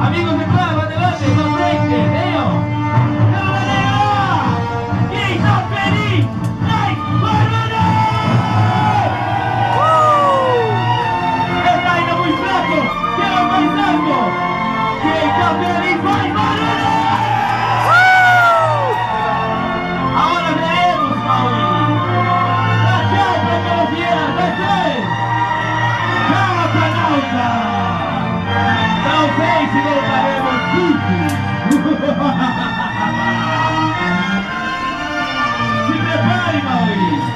Amigos de trás, adelante, con frente, Leo. ¡No la negará! ¿Quién está feliz? ¡Ay, Bárbara! Está indo muy flaco, quiero más alto. ¿Quién está feliz? ¡Ay, Bárbara! Ahora veremos, Mauri. ¡Tachai, precocidad! ¡Tachai! ¡Chao, Atanauta! Não sei se voltaremos juntos. Se prepare, Mauri.